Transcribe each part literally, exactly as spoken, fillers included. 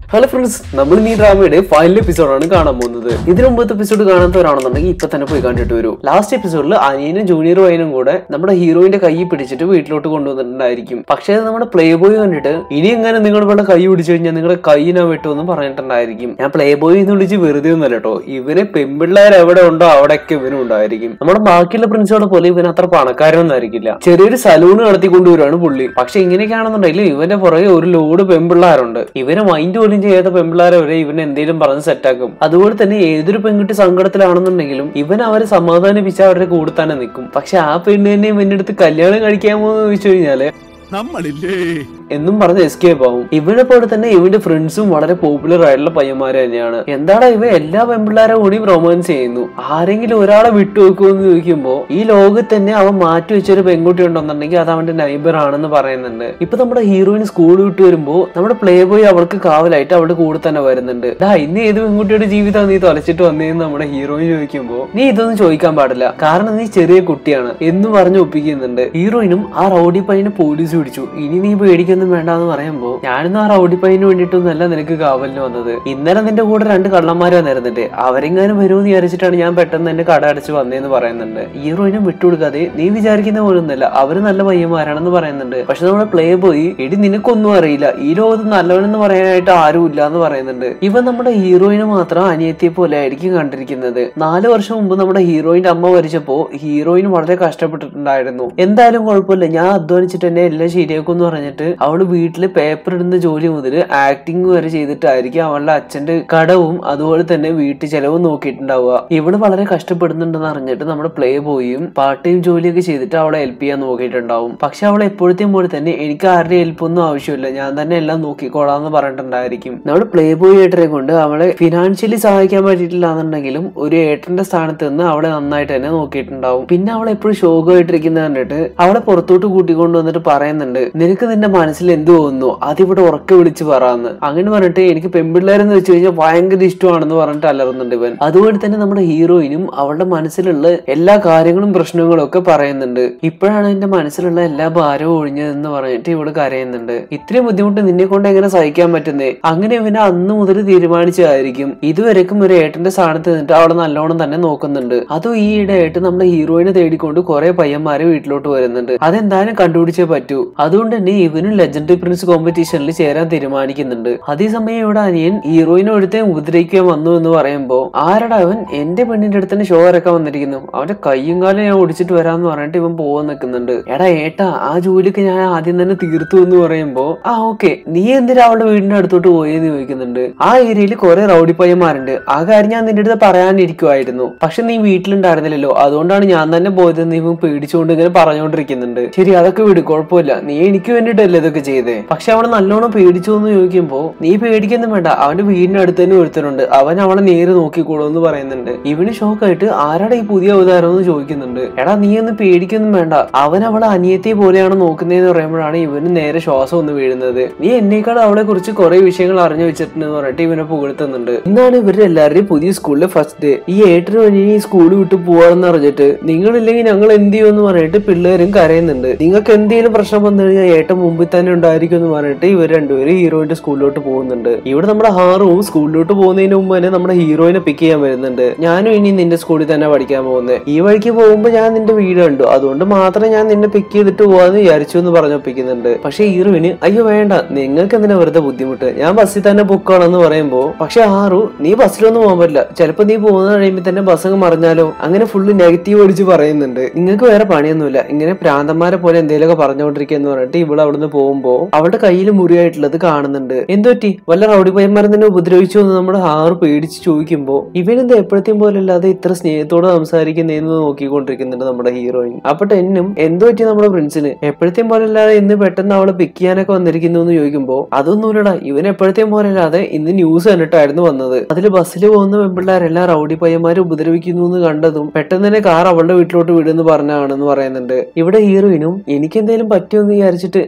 Hello friends, നമ്മൾ ഈ ഡ്രാമയുടെ final എപ്പിസോഡാണ് കാണാൻ പോകുന്നത്. ഇതിനു മുമ്പത്തെ എപ്പിസോഡ് കാണാത്തവരാണെന്നുണ്ടെങ്കിൽ ഇപ്പൊ തന്നെ പോയി കണ്ടിട്ട് വരൂ. ലാസ്റ്റ് എപ്പിസോഡിൽ അനിയനും ജൂനിയർ വൈനും കൂടെ നമ്മുടെ ഹീറോയിന്റെ കൈ പിടിച്ചിട്ട് വീട്ടിലോട്ട് കൊണ്ടുവന്നിട്ടുണ്ടായിരിക്കും. പക്ഷേ അത് നമ്മുടെ പ്ലേ ബോയ് കണ്ടിട്ട് ഇനി എങ്ങനെ നിങ്ങളുടെ കൈ പിടിച്ചു കഴിഞ്ഞാൽ നിങ്ങളുടെ കൈയിനാ വെട്ടുമെന്ന് പറഞ്ഞിട്ടുണ്ടായിരിക്കും. ഞാൻ പ്ലേ ബോയ് എന്ന് വിളിച്ച് വെറുതെ ഒന്നല്ല കേട്ടോ, ഇവനെ പെൺപിള്ളേർ എവിടെ ഉണ്ടോ അവിടെയൊക്കെ ഇവനും ഉണ്ടായിരിക്കും. നമ്മുടെ ബാക്കിയുള്ള പ്രിൻസുകളെ പോലെ ഇവൻ അത്ര പണക്കാരൊന്നും ആയിരിക്കില്ല. ചെറിയൊരു സലൂൺ നടത്തിക്കൊണ്ടുവരാണ് പുള്ളി. പക്ഷെ ഇങ്ങനെയൊക്കെയാണെന്നുണ്ടെങ്കിൽ ഇവന്റെ പുറകെ ഒരു ലോഡ് പെൺപിള്ളേരുണ്ട്. ഇവരെ മൈൻഡ് പോലും ചെയ്യാത്ത പെൺപിള്ളേരെ വരെ ഇവൻ എന്തെങ്കിലും പറഞ്ഞ് സെറ്റാക്കും. അതുപോലെ തന്നെ ഏതൊരു പെൺകുട്ടി സങ്കടത്തിലാണെന്നുണ്ടെങ്കിലും ഇവൻ അവരെ സമാധാനിപ്പിച്ച് അവരുടെ കൂടെ തന്നെ നിൽക്കും. പക്ഷെ ആ പെണ്ണ് തന്നെ ഇവന്റെ അടുത്ത് കല്യാണം കഴിക്കാമോ എന്ന് ചോദിച്ചു കഴിഞ്ഞാല് നമ്മളില്ലേ എന്നും പറഞ്ഞ് എസ്കേപ്പ് ആവും. ഇവനെ പോലെ തന്നെ ഇവന്റെ ഫ്രണ്ട്സും വളരെ പോപ്പുലർ ആയിട്ടുള്ള പയ്യന്മാര് തന്നെയാണ്. എന്താടാ ഇവ എല്ലാ പെൺപിള്ളേരെ കൂടി റൊമാൻസ് ചെയ്യുന്നു, ആരെങ്കിലും ഒരാളെ വിട്ടുവെക്കുമോ എന്ന് ചോദിക്കുമ്പോ ഈ ലോകത്ത് തന്നെ അവൻ മാറ്റി വെച്ചൊരു പെൺകുട്ടി ഉണ്ടെന്നുണ്ടെങ്കിൽ അത് അവന്റെ നൈബർ ആണെന്ന് പറയുന്നുണ്ട്. ഇപ്പൊ നമ്മുടെ ഹീറോയിൻ സ്കൂൾ വിട്ട് വരുമ്പോ നമ്മുടെ പ്ലേ ബോയ് അവൾക്ക് കാവലായിട്ട് അവളുടെ കൂടെ തന്നെ വരുന്നുണ്ട്. ഡാ ഇന്ന് ഏത് പെൺകുട്ടിയുടെ ജീവിതം നീ തൊലച്ചിട്ട് വന്നേന്ന് നമ്മുടെ ഹീറോയിൻ ചോദിക്കുമ്പോ നീ ഇതൊന്നും ചോദിക്കാൻ പാടില്ല, കാരണം നീ ചെറിയ കുട്ടിയാണ് എന്ന് പറഞ്ഞ് ഒപ്പിക്കുന്നുണ്ട്. ഹീറോയിനും ആ റൗഡി പയ്യനെ പോലീസ് പിടിച്ചു, ഇനി നീ പേടിക്കൊന്നും വേണ്ടെന്ന് പറയുമ്പോ ഞാനൊന്നും ആ റൗഡി പയ്യന് വേണ്ടിയിട്ടൊന്നല്ല നിനക്ക് കാവലിന് വന്നത്. ഇന്നലെ നിന്റെ കൂടെ രണ്ട് കള്ളന്മാര് വന്നിരുന്നിട്ട് അവരെങ്ങാനും വരുമെന്ന് വിചാരിച്ചിട്ടാണ് ഞാൻ പെട്ടെന്ന് എന്നെ കട അടച്ച് വന്നേന്ന് പറയുന്നുണ്ട്. ഹീറോയിനും വിട്ടുകൊടുക്കാതെ നീ വിചാരിക്കുന്ന പോലൊന്നുമല്ല, അവര് നല്ല പയ്യന്മാരാണെന്ന് പറയുന്നുണ്ട്. പക്ഷെ നമ്മുടെ പ്ലേ ബോയ് എടി നിനക്കൊന്നും അറിയില്ല, ഈ ലോകത്ത് നല്ലവനെന്ന് പറയാനായിട്ട് ആരും ഇല്ല എന്ന് പറയുന്നുണ്ട്. ഇവൻ നമ്മുടെ ഹീറോയിനെ മാത്രം അനിയത്തിയെ പോലെ ആയിരിക്കും കണ്ടിരിക്കുന്നത്. നാല് വർഷം മുമ്പ് നമ്മുടെ ഹീറോയിന്റെ അമ്മ മരിച്ചപ്പോ ഹീറോയിൻ വളരെ കഷ്ടപ്പെട്ടിട്ടുണ്ടായിരുന്നു. എന്തായാലും കുഴപ്പമില്ല, ഞാൻ അധ്വാനിച്ചിട്ട് തന്നെ എല്ലാം ശരിയാക്കും എന്ന് പറഞ്ഞിട്ട് അവള് വീട്ടില് പേപ്പർ ഇടുന്ന ജോലി മുതൽ ആക്ടിങ് വരെ ചെയ്തിട്ടായിരിക്കും അവളുടെ അച്ഛന്റെ കടവും അതുപോലെ തന്നെ വീട്ടു ചെലവും നോക്കിയിട്ടുണ്ടാവുക. ഇവള് വളരെ കഷ്ടപ്പെടുന്നുണ്ടെന്ന് അറിഞ്ഞിട്ട് നമ്മുടെ പ്ലേ ബോയും പാർട്ട് ടൈം ജോലിയൊക്കെ ചെയ്തിട്ട് അവളെ ഹെൽപ്പ് ചെയ്യാൻ നോക്കിയിട്ടുണ്ടാവും. പക്ഷെ അവളെ എപ്പോഴത്തെയും പോലെ തന്നെ എനിക്ക് ആരുടെ ഹെൽപ്പൊന്നും ആവശ്യമില്ല, ഞാൻ തന്നെ എല്ലാം നോക്കിക്കോളാന്ന് പറഞ്ഞിട്ടുണ്ടായിരിക്കും. നമ്മുടെ പ്ലേ ബോയ് ഏട്ടനെ കൊണ്ട് അവളെ ഫിനാൻഷ്യലി സഹായിക്കാൻ പറ്റിയിട്ടില്ല എന്നുണ്ടെങ്കിലും ഒരു ഏട്ടന്റെ സ്ഥാനത്ത് നിന്ന് അവളെ നന്നായിട്ട് തന്നെ നോക്കിയിട്ടുണ്ടാവും. പിന്നെ അവളെ എപ്പോഴും ശോകമായിട്ടിരിക്കുന്ന കണ്ടിട്ട് അവളെ പുറത്തോട്ട് കൂട്ടിക്കൊണ്ട് വന്നിട്ട് പറയുന്നുണ്ട്, നിനക്ക് നിന്റെ മനസ്സിൽ എന്ത് തോന്നുന്നു അതിവിടെ ഉറക്കെ വിളിച്ച് പറയാന്ന്. അങ്ങനെ പറഞ്ഞിട്ട് എനിക്ക് പെൺപിള്ളേരെന്ന് വെച്ച് കഴിഞ്ഞാൽ ഭയങ്കര ഇഷ്ടമാണെന്ന് പറഞ്ഞിട്ട് അലറുന്നുണ്ട് ഇവൻ. അതുപോലെ തന്നെ നമ്മുടെ ഹീറോയിനും അവളുടെ മനസ്സിലുള്ള എല്ലാ കാര്യങ്ങളും പ്രശ്നങ്ങളും ഒക്കെ പറയുന്നുണ്ട്. ഇപ്പോഴാണ് എന്റെ മനസ്സിലുള്ള എല്ലാ ഭാരവും ഒഴിഞ്ഞതെന്ന് പറഞ്ഞിട്ട് ഇവള് കരയുന്നുണ്ട്. ഇത്രയും ബുദ്ധിമുട്ട് നിന്നെ കൊണ്ട് എങ്ങനെ സഹിക്കാൻ പറ്റുന്നേ? അങ്ങനെ ഇവനെ അന്ന് മുതൽ തീരുമാനിച്ചതായിരിക്കും. ഇതുവരെക്കും ഒരു ഏട്ടന്റെ സ്ഥാനത്ത് നിന്നിട്ട് അവളെ നല്ലോണം തന്നെ നോക്കുന്നുണ്ട്. അതും ഈ ഇടയായിട്ട് നമ്മുടെ ഹീറോയിനെ തേടിക്കൊണ്ട് കുറെ പയ്യന്മാര് വീട്ടിലോട്ട് വരുന്നുണ്ട്. അതെന്തായാലും കണ്ടുപിടിച്ചേ പറ്റൂ. അതുകൊണ്ട് തന്നെ ഇവനും ലെജൻഡറി പ്രിൻസ് കോമ്പറ്റീഷനിൽ ചേരാൻ തീരുമാനിക്കുന്നുണ്ട്. അതേസമയം ഇവിടെ അനിയൻ ഹീറോയിനെ ഒരുത്തെ ഉപദ്രവിക്കാൻ വന്നു എന്ന് പറയുമ്പോ ആരടാ അവൻ, എന്റെ പെണ്ണിന്റെ അടുത്ത് തന്നെ ഷോ ഇറക്കാൻ വന്നിരിക്കുന്നു, അവന്റെ കയ്യും കാലം ഞാൻ ഒടിച്ചിട്ട് വരാന്ന് പറഞ്ഞിട്ട് ഇവൻ പോവാൻ നിൽക്കുന്നുണ്ട്. എടാ ഏട്ടാ ആ ജോലിക്ക് ഞാൻ ആദ്യം തന്നെ തീർത്തു എന്ന് പറയുമ്പോ ആ ഓക്കെ നീ എന്തിനാ അവളുടെ വീടിന്റെ അടുത്തോട്ട് പോയെന്ന് ചോദിക്കുന്നുണ്ട്. ആ ഏരിയയിൽ കുറെ റൗഡി പയ്യന്മാരുണ്ട്, ആ കാര്യം ഞാൻ നിന്റെ അടുത്ത് പറയാനിരിക്കുമായിരുന്നു, പക്ഷെ നീ വീട്ടിലുണ്ടായിരുന്നില്ലല്ലോ, അതുകൊണ്ടാണ് ഞാൻ തന്നെ പോയതെന്ന് ഇവൻ പേടിച്ചുകൊണ്ട് ഇങ്ങനെ പറഞ്ഞുകൊണ്ടിരിക്കുന്നുണ്ട്. ശരി അതൊക്കെ വിട്, കുഴപ്പമില്ല, നീ എനിക്ക് വേണ്ടിട്ടല്ലേ ഇതൊക്കെ ചെയ്തേ. പക്ഷെ അവളെ നല്ലോണം പേടിച്ചു എന്ന് ചോദിക്കുമ്പോ നീ പേടിക്കൊന്നും വേണ്ട, അവന്റെ വീടിന്റെ അടുത്ത് തന്നെ ഒരുത്തരുണ്ട്, അവൻ അവളെ നേരെ നോക്കിക്കോളൂ എന്ന് പറയുന്നുണ്ട്. ഇവന് ഷോക്കായിട്ട് ആരാടാ ഈ പുതിയ അവതാരം എന്ന് ചോദിക്കുന്നുണ്ട്. എടാ നീ ഒന്ന് പേടിക്കൊന്നും വേണ്ട, അവൻ അവളെ അനിയത്തിയെ പോലെയാണ് നോക്കുന്നതെന്ന് പറയുമ്പോഴാണ് ഇവന് നേരെ ശ്വാസം ഒന്ന് വീഴുന്നത്. നീ എന്നേക്കാൾ അവളെ കുറിച്ച് കുറെ വിഷയങ്ങൾ അറിഞ്ഞു വെച്ചിട്ടുണ്ടെന്ന് പറഞ്ഞിട്ട് ഇവനെ പുകഴ്ത്തുന്നുണ്ട്. ഇന്നാണ് ഇവരുടെ എല്ലാവരുടെയും പുതിയ സ്കൂളിലെ ഫസ്റ്റ് ഡേ. ഈ ഏട്ടന് വേണ്ടി ഈ സ്കൂൾ വിട്ട് പോവാണെന്ന് അറിഞ്ഞിട്ട് നിങ്ങളില്ലെങ്കിൽ ഞങ്ങൾ എന്ത് ചെയ്യുമെന്ന് പറഞ്ഞിട്ട് പിള്ളേരും കരയുന്നുണ്ട്. നിങ്ങൾക്ക് എന്തെങ്കിലും പ്രശ്നം വന്നു കഴിഞ്ഞാൽ ഏട്ടൻ മുമ്പിൽ തന്നെ ഉണ്ടായിരിക്കും എന്ന് പറഞ്ഞിട്ട് ഇവർ രണ്ടുപേരും ഹീറോയിന്റെ സ്കൂളിലോട്ട് പോകുന്നുണ്ട്. ഇവിടെ നമ്മുടെ ഹാറുവും സ്കൂളിലോട്ട് പോകുന്നതിന് മുമ്പ് തന്നെ നമ്മുടെ ഹീറോയിനെ പിക്ക് ചെയ്യാൻ വരുന്നുണ്ട്. ഞാനും ഇനി നിന്റെ സ്കൂളിൽ തന്നെ പഠിക്കാൻ പോകുന്നത്, ഈ വഴിക്ക് പോകുമ്പോ ഞാൻ നിന്റെ വീട് കണ്ടു, അതുകൊണ്ട് മാത്രം ഞാൻ നിന്നെ പിക്ക് ചെയ്തിട്ട് പോവാന്ന് വിചാരിച്ചു എന്ന് പറഞ്ഞൊപ്പിക്കുന്നുണ്ട്. പക്ഷെ ഹീറോയിന് അയ്യോ വേണ്ട, നിങ്ങൾക്ക് എന്തിനാ വെറുതെ ബുദ്ധിമുട്ട്, ഞാൻ ബസ്സിൽ തന്നെ പൊക്കാണെന്ന് പറയുമ്പോ പക്ഷെ ഹാറു നീ ബസ്സിലൊന്നും പോകാൻ പറ്റില്ല, ചിലപ്പോ നീ പോകുന്ന കഴിയുമ്പോ തന്നെ ബസ്സങ്ങ് മറിഞ്ഞാലോ, അങ്ങനെ ഫുള്ള് നെഗറ്റീവ് അടിച്ച് പറയുന്നുണ്ട്. നിങ്ങൾക്ക് വേറെ പണിയൊന്നുമില്ല, ഇങ്ങനെ പ്രാന്തന്മാരെ പോലെ എന്തെങ്കിലുമൊക്കെ പറഞ്ഞുകൊണ്ടിരിക്കുക എന്ന് പറഞ്ഞിട്ട് ഇവിടെ അവിടുന്ന് പോകുമ്പോ അവളുടെ കയ്യിൽ മുറിയായിട്ടുള്ളത് കാണുന്നുണ്ട്. എന്തുപറ്റി, വല്ല റൗഡി പയ്യന്മാരെ തന്നെ ഉപദ്രവിച്ചു എന്ന് നമ്മുടെ ഹാറ് പേടിച്ച് ചോദിക്കുമ്പോ ഇവനെന്താ എപ്പോഴത്തെയും പോലെ അല്ലാതെ ഇത്ര സ്നേഹത്തോടെ സംസാരിക്കുന്നതെന്ന് നോക്കിക്കൊണ്ടിരിക്കുന്നുണ്ട് നമ്മുടെ ഹീറോയിൻ. അപ്പൊ ടെന്നും എന്തുപറ്റി നമ്മുടെ പ്രിൻസിന് എപ്പോഴത്തെയും പോലെ അല്ലാതെ ഇന്ന് പെട്ടെന്ന് അവളെ പിക്ക് ചെയ്യാനൊക്കെ വന്നിരിക്കുന്നു എന്ന് ചോദിക്കുമ്പോ അതൊന്നുമില്ലടാ, ഇവൻ എപ്പോഴത്തെയും പോലെ അല്ലാതെ ഇന്ന് ന്യൂസ് കണ്ടിട്ടായിരുന്നു വന്നത്, അതിൽ ബസ്സിൽ പോകുന്ന പെൺപിള്ളേരെല്ലാം റൗഡി പയ്യന്മാരെ ഉപദ്രവിക്കുന്നു എന്ന് കണ്ടതും പെട്ടെന്ന് തന്നെ കാർ അവളുടെ വീട്ടിലോട്ട് വിടുന്ന് പറഞ്ഞാണെന്ന് പറയുന്നുണ്ട്. ഇവിടെ ഹീറോയിനും എനിക്ക് എന്തെങ്കിലും പറ്റുമെന്ന് വിചാരിച്ചിട്ട് പേടിച്ചു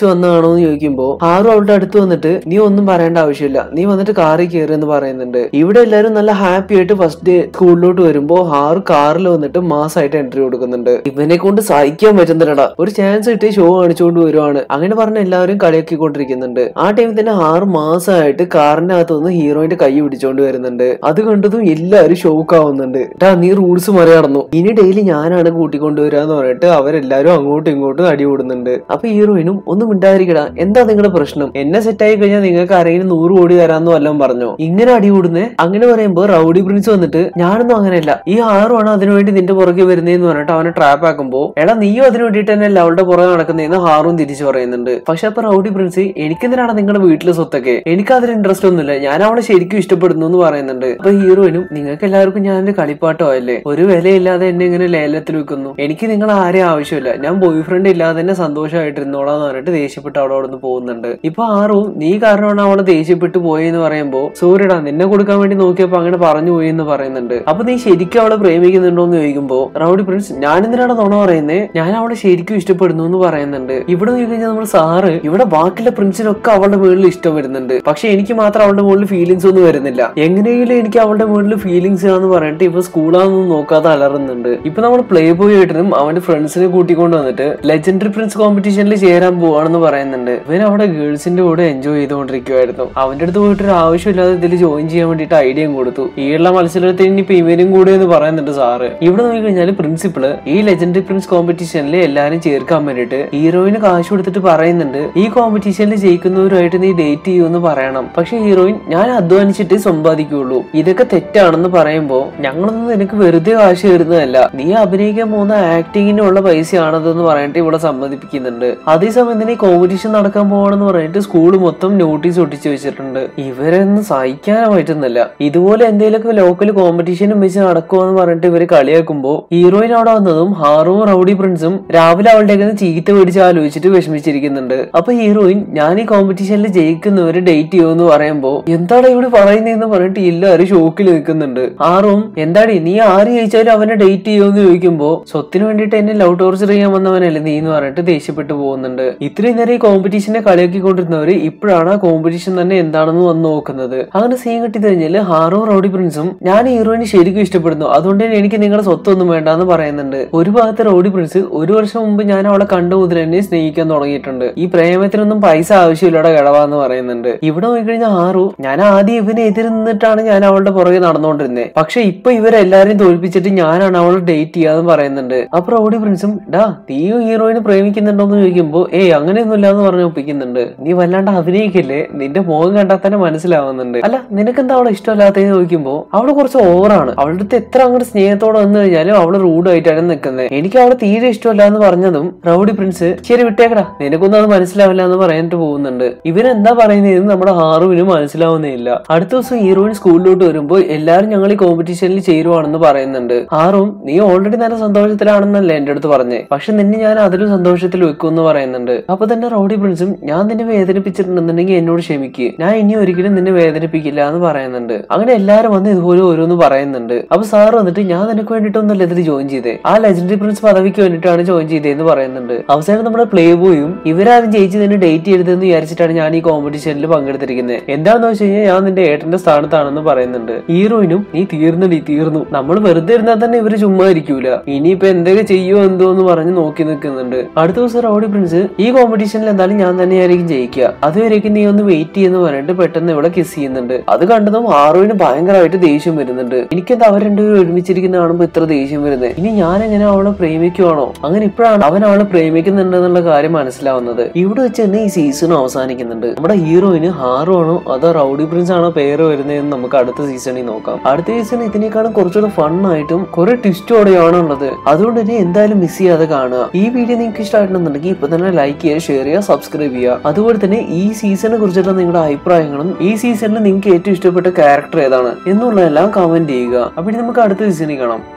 വന്നതാണോ എന്ന് ചോദിക്കുമ്പോ ഹാറു അവളുടെ അടുത്ത് വന്നിട്ട് നീ ഒന്നും പറയേണ്ട ആവശ്യമില്ല, നീ വന്നിട്ട് കാറിൽ കയറി എന്ന് പറയുന്നുണ്ട്. ഇവിടെ എല്ലാരും നല്ല ഹാപ്പി ആയിട്ട് ഫസ്റ്റ് ഡേ സ്കൂളിലോട്ട് വരുമ്പോ ഹാറു കാറിൽ വന്നിട്ട് മാസമായിട്ട് എൻട്രി കൊടുക്കുന്നുണ്ട്. ഇവനെ കൊണ്ട് സഹിക്കാൻ പറ്റുന്നില്ലടാ, ഒരു ചാൻസ് കിട്ടി ഷോ കാണിച്ചുകൊണ്ട് വരുവാണ് അങ്ങനെ പറഞ്ഞ എല്ലാവരും കളിയാക്കിക്കൊണ്ടിരിക്കുന്നുണ്ട്. ആ ടൈമിൽ തന്നെ ഹാറു മാസമായിട്ട് കാറിന്റെ അകത്ത് നിന്ന് ഹീറോയിന്റെ കൈ പിടിച്ചോണ്ട് വരുന്നുണ്ട്. അത് കണ്ടതും എല്ലാവരും ഷോക്ക് ആവുന്നുണ്ട്. ടാ നീ റൂൾസ് മറികടന്നു, ഇനി ഡെയിലി ഞാനാണ് കൂട്ടിക്കൊണ്ടുവരാന്ന് പറഞ്ഞിട്ട് അവരെല്ലാരും അങ്ങോട്ടും ഇങ്ങോട്ടും അടി കൂടുന്നുണ്ട്. അപ്പൊ ഹീറോയിനും ഒന്നും മിണ്ടാതിരിക്കടാ, എന്താ നിങ്ങളുടെ പ്രശ്നം, എന്നെ സെറ്റായി കഴിഞ്ഞാൽ നിങ്ങൾക്ക് ആരെങ്കിലും നൂറ് കോടി തരാന്ന് വല്ലതും പറഞ്ഞോ, ഇങ്ങനെ അടി കൂടുന്നേ. അങ്ങനെ പറയുമ്പോ റൗഡി പ്രിൻസ് വന്നിട്ട് ഞാനൊന്നും അങ്ങനെയല്ല, ഈ ഹാറുമാണ് അതിനുവേണ്ടി നിന്റെ പുറകെ വരുന്നതെന്ന് പറഞ്ഞിട്ട് അവനെ ട്രാപ്പ് ആക്കുമ്പോ എടാ നീയും അതിന് വേണ്ടിയിട്ട് തന്നെ അല്ല അവളുടെ പുറകെ നടക്കുന്നതെന്ന് ഹാറും തിരിച്ചു പറയുന്നുണ്ട്. പക്ഷെ അപ്പൊ റൗഡി പ്രിൻസ് എനിക്കെന്തിനാണ് നിങ്ങളുടെ വീട്ടിലെ സ്വത്തൊക്കെ, എനിക്ക് അതിൽ ഇൻട്രസ്റ്റ് ഒന്നുമില്ല, ഞാൻ അവളെ ശരിക്കും ഇഷ്ടപ്പെടുന്നു എന്ന് പറയുന്നുണ്ട്. അപ്പൊ ഹീറോയിനും നിങ്ങൾക്ക് എല്ലാവർക്കും ഞാൻ എന്റെ കളിപ്പാട്ടോ അല്ലേ, ഒരു വിലയില്ലാതെ എന്നെ ഇങ്ങനെ ലേലത്തിൽ വെക്കുന്നു, എനിക്ക് നിങ്ങൾ ആരെയും ആവശ്യമില്ല, ഞാൻ ബോയ് ഫ്രണ്ട് ഇല്ലാതെ തന്നെ സന്തോഷമായിട്ടിരുന്നോളാന്ന് പറഞ്ഞിട്ട് ദേഷ്യപ്പെട്ട് അവിടെ അവിടെ നിന്ന് പോകുന്നുണ്ട്. ഇപ്പൊ ആറും നീ കാരണമാണ് അവളെ ദേഷ്യപ്പെട്ട് പോയെന്ന് പറയുമ്പോ സൂര്യടാ നിന്നെ കൊടുക്കാൻ വേണ്ടി നോക്കിയപ്പോ അങ്ങനെ പറഞ്ഞു പോയി എന്ന് പറയുന്നുണ്ട്. അപ്പൊ നീ ശരിക്കും അവളെ പ്രേമിക്കുന്നുണ്ടോ എന്ന് ചോദിക്കുമ്പോ റൗഡി പ്രിൻസ് ഞാൻ എന്തിനാണ് നുണ പറയുന്നത്, ഞാൻ അവളെ ശരിക്കും ഇഷ്ടപ്പെടുന്നു എന്ന് പറയുന്നുണ്ട്. ഇവിടെ നോക്കി കഴിഞ്ഞാൽ നമ്മൾ സാറ് ഇവിടെ ബാക്കിയുള്ള പ്രിൻസിനൊക്കെ അവളുടെ മുകളിൽ ഇഷ്ടം വരുന്നുണ്ട്, പക്ഷെ എനിക്ക് മാത്രം അവളുടെ മുകളിൽ ഫീലിങ്സ് ഒന്നും വരുന്നില്ല, എങ്ങനെയെങ്കിലും എനിക്ക് അവളുടെ മുകളിൽ ഫീലിങ്സ് ആണെന്ന് പറഞ്ഞിട്ട് ഇപ്പൊ സ്കൂളാണെന്നൊന്നും നോക്കാതെ അലറുന്നുണ്ട്. ഇപ്പൊ നമ്മൾ പ്ലേ ബോയ് ആയിട്ടും അവന്റെ ഫ്രണ്ട്സിനെ കൂട്ടിക്കൊണ്ട് വന്നിട്ട് ലെജൻഡറി പ്രിൻസ് കോമ്പറ്റീഷനിൽ ചേരാൻ പോവാണെന്ന് പറയുന്നുണ്ട്. ഇവൻ അവിടെ ഗേൾസിന്റെ കൂടെ എൻജോയ് ചെയ്തുകൊണ്ടിരിക്കുവായിരുന്നു. അവന്റെ അടുത്ത് പോയിട്ട് ഒരു ആവശ്യമില്ലാതെ ഇതിൽ ജോയിൻ ചെയ്യാൻ വേണ്ടിട്ട് ഐഡിയയും കൊടുത്തു. ഈയുള്ള മത്സരത്തിന് ഇനിയിപ്പോ ഇവരും കൂടെ എന്ന് പറയുന്നുണ്ട് സാറ്. ഇവിടെ നോക്കി കഴിഞ്ഞാൽ പ്രിൻസിപ്പള് ഈ ലെജൻഡറി പ്രിൻസ് കോമ്പറ്റീഷനിൽ എല്ലാരും ചേർക്കാൻ വേണ്ടിട്ട് ഹീറോയിന് കാശ് കൊടുത്തിട്ട് പറയുന്നുണ്ട് ഈ കോമ്പറ്റീഷനിൽ ജയിക്കുന്നവരുമായിട്ട് നീ ഡേറ്റ് ചെയ്യുമെന്ന് പറയണം. പക്ഷെ ഹീറോയിൻ ഞാൻ അധ്വാനിച്ചിട്ട് സമ്പാദിക്കുള്ളൂ, ഇതൊക്കെ തെറ്റാണെന്ന് പറയുമ്പോ ഞങ്ങളൊന്നും നിനക്ക് വെറുതെ കാശ് തരുന്നതല്ല, നീ അഭിനയിക്കാൻ പോകുന്ന ആക്ടിങ്ങിനുള്ള പൈസയാണതെന്ന് പറഞ്ഞിട്ട് ഇവിടെ സമ്മതിപ്പിക്കുന്നുണ്ട്. അതേസമയം തന്നെ ഈ കോമ്പറ്റീഷൻ നടക്കാൻ പോവാണെന്ന് പറഞ്ഞിട്ട് സ്കൂൾ മൊത്തം നോട്ടീസ് ഒട്ടിച്ചു വെച്ചിട്ടുണ്ട്. ഇവരൊന്നും സഹിക്കാനോ പറ്റുന്നില്ല. ഇതുപോലെ എന്തെങ്കിലുമൊക്കെ ലോക്കൽ കോമ്പറ്റീഷനും വെച്ച് നടക്കുമെന്ന് പറഞ്ഞിട്ട് ഇവര് കളിയാക്കുമ്പോ ഹീറോയിൻ അവിടെ വന്നതും ഹാറുവും റൗഡി പ്രിൻസും രാവിലെ അവളുടെ ചീത്ത മേടിച്ച് ആലോചിച്ചിട്ട് വിഷമിച്ചിരിക്കുന്നുണ്ട്. അപ്പൊ ഹീറോയിൻ ഞാൻ ഈ കോമ്പറ്റീഷനിൽ ജയിക്കുന്നവര് ഡേറ്റ് ചെയ്യുമെന്ന് പറയുമ്പോ എന്താണ് ഇവിടെ പറയുന്നതെന്ന് പറഞ്ഞിട്ട് എല്ലാവരും ഷോക്കിൽ നിൽക്കുന്നുണ്ട്. ഹാറും എന്താടി നീ ആര് ജയിച്ചാലും അവനെ ഡേറ്റ് ചെയ്യുമെന്ന് ചോദിക്കുമ്പോ സ്വത്തിന് വേണ്ടിട്ട് എന്നെ ലവ് ടോർച്ചർ ചെയ്യാൻ വന്നവനല്ലേ നീ എന്ന് പറഞ്ഞിട്ട് ദേഷ്യപ്പെട്ടു പോകുന്നുണ്ട്. ഇത്രയും നേരം ഈ കോമ്പറ്റീഷനെ കളിയാക്കിക്കൊണ്ടിരുന്നവര് ഇപ്പോഴാണ് ആ കോമ്പറ്റീഷൻ തന്നെ എന്താണെന്ന് വന്ന് നോക്കുന്നത്. അങ്ങനെ സീൻ കിട്ടി കഴിഞ്ഞാല് ഹാറും റൗഡി പ്രിൻസും ഞാൻ ഹീറോയിനെ ശരിക്കും ഇഷ്ടപ്പെടുന്നു, അതുകൊണ്ട് തന്നെ എനിക്ക് നിങ്ങളുടെ സ്വത്തൊന്നും വേണ്ടാന്ന് പറയുന്നുണ്ട്. ഒരു ഭാഗത്ത് റൗഡി പ്രിൻസ് ഒരു വർഷം മുമ്പ് ഞാൻ അവളെ കണ്ടു മുതൽ തന്നെ സ്നേഹിക്കാൻ തുടങ്ങിയിട്ടുണ്ട്, ഈ പ്രേമത്തിനൊന്നും പൈസ ആവശ്യമില്ലടെ കിടവാന്ന് പറയുന്നുണ്ട്. ഇവിടെ നോക്കിക്കഴിഞ്ഞാൽ ഹാറു ഞാൻ ആദ്യം ഇവനെ എതിര് നിന്നിട്ടാണ് ഞാൻ അവളുടെ പുറകെ നടന്നുകൊണ്ടിരുന്നത്, പക്ഷെ ഇപ്പൊ ഇവരെല്ലാരും തോൽപ്പിച്ചിട്ട് ഞാനാണ് അവളെ ഡേറ്റ് ചെയ്യാന്ന് പറയുന്നുണ്ട്. അപ്പൊ റൗഡി പ്രിൻസും ഡാ നീയും ഹീറോയിനെ പ്രേമിക്കുന്നുണ്ടോന്ന് ചോദിക്കുമ്പോ ഏയ് അങ്ങനെയൊന്നുമില്ല എന്ന് പറഞ്ഞ് ഒപ്പിക്കുന്നുണ്ട്. നീ വല്ലാണ്ട് അഭിനയിക്കില്ലേ, നിന്റെ മുഖം കണ്ടാൽ തന്നെ മനസ്സിലാവുന്നുണ്ട്. അല്ല നിനക്കെന്താ അവളെ ഇഷ്ടമല്ലാത്തതെന്ന് ചോദിക്കുമ്പോ അവള് കുറച്ച് ഓവറാണ്, അവളുടെ അടുത്ത് എത്ര അങ്ങോട്ട് സ്നേഹത്തോടെ വന്നു കഴിഞ്ഞാലും അവള് റൂഡായിട്ടാണ് നിൽക്കുന്നത്, എനിക്ക് അവളെ തീരെ ഇഷ്ടമല്ല എന്ന് പറഞ്ഞതും റൗഡി പ്രിൻസ് ശരി വിട്ടേക്കടാ നിനക്കൊന്നും അത് മനസ്സിലാവില്ല എന്ന് പറയാനിട്ട് പോകുന്നുണ്ട്. ഇവരെന്താ പറയുന്നതെന്ന് നമ്മുടെ ഹാറുവിന് മനസ്സിലാവുന്നേയില്ല. അടുത്ത ദിവസം ഹീറോയിൻ സ്കൂളിലോട്ട് വരുമ്പോ എല്ലാരും ഞങ്ങൾ ഈ കോമ്പറ്റീഷനിൽ ചേരുവാണെന്ന് പറയുന്നുണ്ട്. ഹാറും നീ ഓൾറെഡി നല്ല സന്തോഷത്തിലാണെന്നല്ലേ എന്റെ അടുത്ത് പറഞ്ഞേ, പക്ഷെ നിന്നെ ഞാൻ അതിലും സന്തോഷത്തിൽ വെക്കും എന്ന് പറയുന്നുണ്ട്. അപ്പൊ തന്നെ റൗഡി പ്രിൻസും ഞാൻ നിന്നെ വേദനിപ്പിച്ചിട്ടുണ്ടെന്നുണ്ടെങ്കിൽ എന്നോട് ക്ഷമിക്ക്, ഞാൻ ഇനി ഒരിക്കലും നിന്നെ വേദനിപ്പിക്കില്ല എന്ന് പറയുന്നുണ്ട്. അങ്ങനെ എല്ലാരും വന്ന് ഇതുപോലെ ഓരോന്ന് പറയുന്നുണ്ട്. അപ്പൊ സാർ വന്നിട്ട് ഞാൻ നിനക്ക് വേണ്ടിയിട്ടൊന്നല്ല ഇതിൽ ജോയിൻ ചെയ്തേ, ആ ലെജൻഡറി പ്രിൻസ് പദവിക്ക് വേണ്ടിയിട്ടാണ് ജോയിൻ ചെയ്തതെന്ന് പറയുന്നുണ്ട്. അവസാനം നമ്മുടെ പ്ലേ ബോയും ഇവരാരും ജയിച്ച് നിന്നെ ഡേറ്റ് ചെയ്തതെന്ന് വിചാരിച്ചിട്ടാണ് ഞാൻ ഈ കോമ്പറ്റീഷനിൽ പങ്കെടുത്തിരിക്കുന്നത്, എന്താണെന്ന് വെച്ച് കഴിഞ്ഞാൽ ഞാൻ നിന്റെ ഏട്ടന്റെ സ്ഥാനത്താണെന്ന് പറയുന്നുണ്ട്. ഹീറോയിനും നീ തീർന്നടി തീർന്നു, നമ്മൾ വെറുതെ ഇരുന്നാൽ തന്നെ ഇവര് ചുമ്മാ ഇരിക്കൂല, ഇനിയിപ്പോ എന്തൊക്കെ ചെയ്യുമോ എന്തോ എന്ന് പറഞ്ഞ് നോക്കി നിൽക്കുന്നുണ്ട്. അടുത്ത ദിവസം റൗഡി പ്രിൻസ് ഈ കോമ്പറ്റീഷനിൽ എന്തായാലും ഞാൻ തന്നെയായിരിക്കും ജയിക്കുക, അതുവരേക്കും നീ ഒന്ന് വെയിറ്റ് ചെയ്യുന്ന പറഞ്ഞിട്ട് പെട്ടെന്ന് ഇവിടെ കിസ് ചെയ്യുന്നുണ്ട്. അത് കണ്ടതും ഹാറുവിന് ഭയങ്കരമായിട്ട് ദേഷ്യം വരുന്നുണ്ട്. എനിക്കെന്താ അവർ രണ്ടുപേരും ഒരുമിച്ചിരിക്കുന്ന കാണുമ്പോ ഇത്ര ദേഷ്യം വരുന്നത്, ഇനി ഞാൻ എങ്ങനെ അവളെ പ്രേമിക്കുവാണോ, അങ്ങനെ ഇപ്പോഴാണ് അവൻ അവളെ പ്രേമിക്കുന്നുണ്ടെന്നുള്ള കാര്യം മനസ്സിലാവുന്നത്. ഇവിടെ വെച്ച് തന്നെ ഈ സീസൺ അവസാനിക്കുന്നുണ്ട്. നമ്മുടെ ഹീറോയിന് ഹാറു ആണോ അതോ റൗഡി പ്രിൻസ് ആണോ പേര് വരുന്നതെന്ന് നമുക്ക് അടുത്ത സീസണിൽ നോക്കാം. അടുത്ത സീസൺ ഇതിനേക്കാളും കുറച്ചുകൂടെ ഫണ്ണായിട്ടും കുറെ ട്വിസ്റ്റോടെയാണ് ഉള്ളത്, അതുകൊണ്ട് തന്നെ എന്തായാലും മിസ് ചെയ്യാതെ കാണുക. ഈ വീഡിയോ നിങ്ങൾക്ക് ഇഷ്ടമായിട്ടുണ്ടെന്നുണ്ടെങ്കിൽ ഇപ്പൊ തന്നെ ലൈക്ക് ചെയ്യുക, ഷെയർ ചെയ്യുക, സബ്സ്ക്രൈബ് ചെയ്യുക. അതുപോലെ തന്നെ ഈ സീസണിനെ കുറിച്ചുള്ള നിങ്ങളുടെ അഭിപ്രായങ്ങളും ഈ സീസണിൽ നിങ്ങൾക്ക് ഏറ്റവും ഇഷ്ടപ്പെട്ട ക്യാരക്ടർ ഏതാണ് എന്നുള്ളതെല്ലാം കമന്റ് ചെയ്യുക. അപ്പോൾ നമുക്ക് അടുത്ത സീസണിൽ കാണാം.